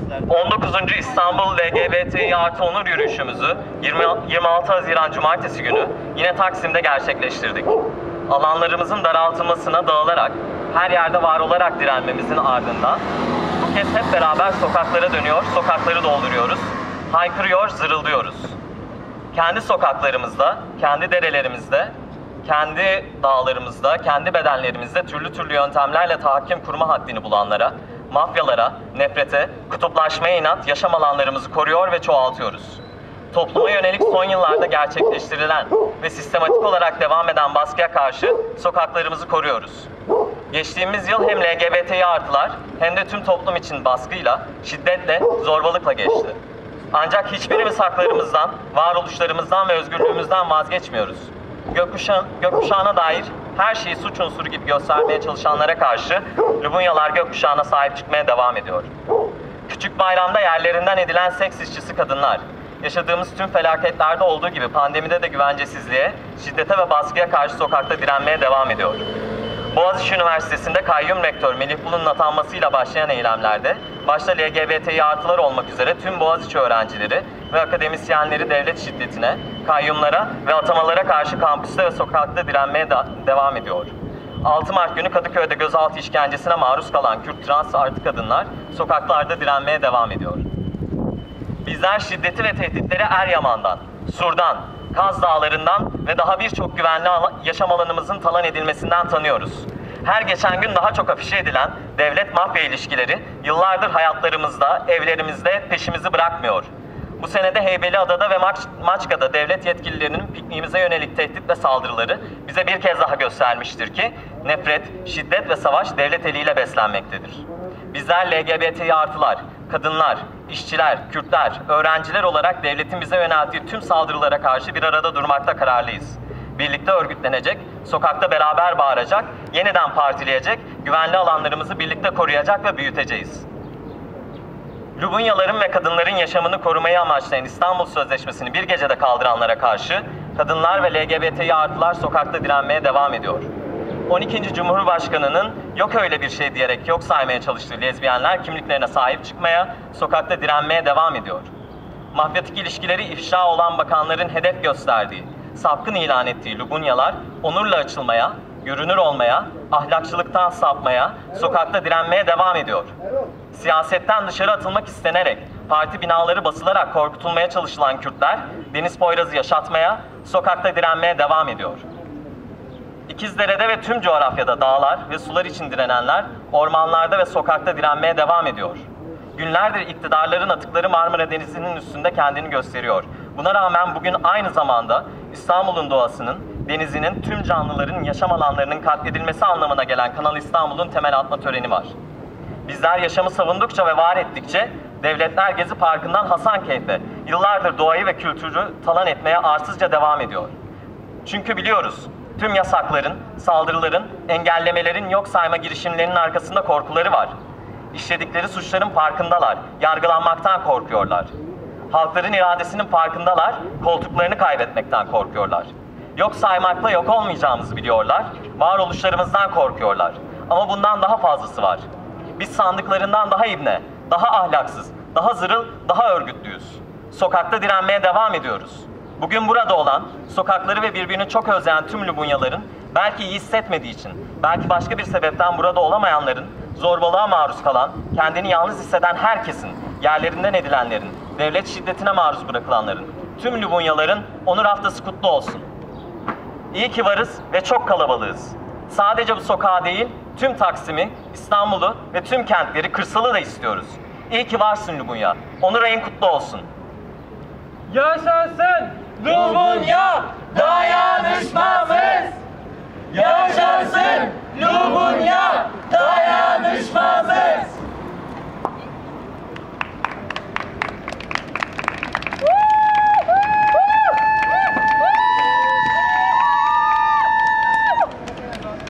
19. İstanbul LGBTİ artı onur yürüyüşümüzü 26 Haziran Cumartesi günü yine Taksim'de gerçekleştirdik. Alanlarımızın daraltılmasına dağılarak, her yerde var olarak direnmemizin ardından bu kez hep beraber sokaklara dönüyor, sokakları dolduruyoruz, haykırıyor, zırıldıyoruz. Kendi sokaklarımızda, kendi derelerimizde, kendi dağlarımızda, kendi bedenlerimizde türlü türlü yöntemlerle tahakküm kurma haddini bulanlara, mafyalara, nefrete, kutuplaşmaya inat yaşam alanlarımızı koruyor ve çoğaltıyoruz. Topluma yönelik son yıllarda gerçekleştirilen ve sistematik olarak devam eden baskıya karşı sokaklarımızı koruyoruz. Geçtiğimiz yıl hem LGBTİ artılar hem de tüm toplum için baskıyla, şiddetle, zorbalıkla geçti. Ancak hiçbirimiz haklarımızdan, varoluşlarımızdan ve özgürlüğümüzden vazgeçmiyoruz. Gökkuşağına dair her şeyi suç unsuru gibi göstermeye çalışanlara karşı Lubunyalar gökkuşağına sahip çıkmaya devam ediyor. Küçük bayramda yerlerinden edilen seks işçisi kadınlar, yaşadığımız tüm felaketlerde olduğu gibi pandemide de güvencesizliğe, şiddete ve baskıya karşı sokakta direnmeye devam ediyor. Boğaziçi Üniversitesi'nde kayyum rektör Melih Bulu'nun atanmasıyla başlayan eylemlerde, başta LGBTİ artılar olmak üzere tüm Boğaziçi öğrencileri ve akademisyenleri devlet şiddetine, kayyumlara ve atamalara karşı kampüste ve sokakta direnmeye devam ediyor. 6 Mart günü Kadıköy'de gözaltı işkencesine maruz kalan Kürt trans artı kadınlar sokaklarda direnmeye devam ediyor. Bizler şiddeti ve tehditleri Eryaman'dan, Sur'dan, Kaz Dağları'ndan ve daha birçok güvenli yaşam alanımızın talan edilmesinden tanıyoruz. Her geçen gün daha çok afişe edilen devlet-mafya ilişkileri yıllardır hayatlarımızda, evlerimizde peşimizi bırakmıyor. Bu senede Heybeliada'da ve Maçka'da devlet yetkililerinin pikniğimize yönelik tehdit ve saldırıları bize bir kez daha göstermiştir ki nefret, şiddet ve savaş devlet eliyle beslenmektedir. Bizler LGBTİ artılar, kadınlar, işçiler, Kürtler, öğrenciler olarak devletin bize yönelttiği tüm saldırılara karşı bir arada durmakta kararlıyız. Birlikte örgütlenecek, sokakta beraber bağıracak, yeniden partileyecek, güvenli alanlarımızı birlikte koruyacak ve büyüteceğiz. Lubunyaların ve kadınların yaşamını korumayı amaçlayan İstanbul Sözleşmesi'ni bir gecede kaldıranlara karşı kadınlar ve LGBTİ artılar sokakta direnmeye devam ediyor. 12. Cumhurbaşkanı'nın yok öyle bir şey diyerek yok saymaya çalıştığı lezbiyenler kimliklerine sahip çıkmaya, sokakta direnmeye devam ediyor. Mafyatik ilişkileri ifşa olan bakanların hedef gösterdiği, sapkın ilan ettiği Lubunyalar onurla açılmaya, görünür olmaya, ahlakçılıktan sapmaya, sokakta direnmeye devam ediyor. Siyasetten dışarı atılmak istenerek, parti binaları basılarak korkutulmaya çalışılan Kürtler, Deniz Poyraz'ı yaşatmaya, sokakta direnmeye devam ediyor. İkizdere'de ve tüm coğrafyada dağlar ve sular için direnenler, ormanlarda ve sokakta direnmeye devam ediyor. Günlerdir iktidarların atıkları Marmara Denizi'nin üstünde kendini gösteriyor. Buna rağmen bugün aynı zamanda İstanbul'un doğasının, denizinin, tüm canlıların yaşam alanlarının katledilmesi anlamına gelen Kanal İstanbul'un temel atma töreni var. Bizler yaşamı savundukça ve var ettikçe devletler Gezi Parkı'ndan Hasankeyf'e yıllardır doğayı ve kültürü talan etmeye arsızca devam ediyor. Çünkü biliyoruz, tüm yasakların, saldırıların, engellemelerin, yok sayma girişimlerinin arkasında korkuları var. İşledikleri suçların farkındalar, yargılanmaktan korkuyorlar. Halkların iradesinin farkındalar, koltuklarını kaybetmekten korkuyorlar. Yok saymakla yok olmayacağımızı biliyorlar, varoluşlarımızdan korkuyorlar. Ama bundan daha fazlası var. Biz sandıklarından daha ibne, daha ahlaksız, daha zırıl, daha örgütlüyüz. Sokakta direnmeye devam ediyoruz. Bugün burada olan, sokakları ve birbirini çok özleyen tüm Lubunyaların, belki iyi hissetmediği için, belki başka bir sebepten burada olamayanların, zorbalığa maruz kalan, kendini yalnız hisseden herkesin, yerlerinden edilenlerin, devlet şiddetine maruz bırakılanların, tüm Lubunyaların onur haftası kutlu olsun. İyi ki varız ve çok kalabalığız. Sadece bu sokağı değil, tüm Taksim'i, İstanbul'u ve tüm kentleri, kırsalı da istiyoruz. İyi ki varsın Lubunya. Onur ayın kutlu olsun. Yaşasın Lubunya dayanışmamız! Yaşasın Lubunya dayanışmamız!